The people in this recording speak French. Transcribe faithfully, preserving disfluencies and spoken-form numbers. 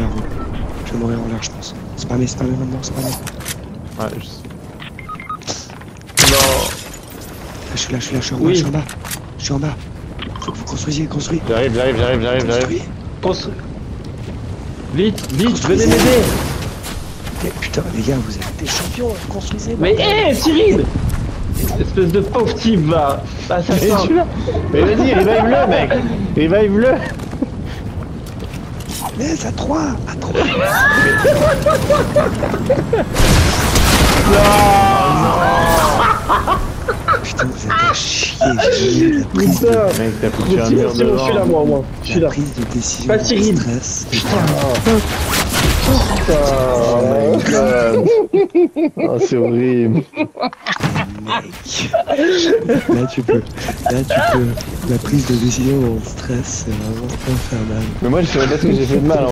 vous. Je vais mourir en l'air, je pense. Spammez, spammez maintenant, spammez. Ouais, je sais. Non. Je suis là, je suis là, je suis en bas, Oui. je suis en bas. Je suis en bas. Faut que vous construisiez, construisez. J'arrive, j'arrive, j'arrive, j'arrive, j'arrive. Construis. Constru... Vite, vite, Construisez. venez m'aider. Mais putain, les gars, vous êtes des champions, construisez. Mais hé, hey, Cyril. Espèce de pauvre type, va. Ah, ça Mais sort. tu l'as. Mais vas-y, revive-le, mec. Revive-le. Mais à trois, à trois. Putain, vous êtes à chier, j'ai jamais eu la prise de, Mec, t'as foutu un C'est mur bon, c'est bon, je suis là, devant. moi, moi. Je suis la là. prise de décision Pas de Cyril. stress. Oh my god. Oh, c'est horrible. Mec. Là tu peux, là tu peux. La prise de décision en stress, c'est vraiment infernal. Mais moi, je sais même pas ce que j'ai fait de mal.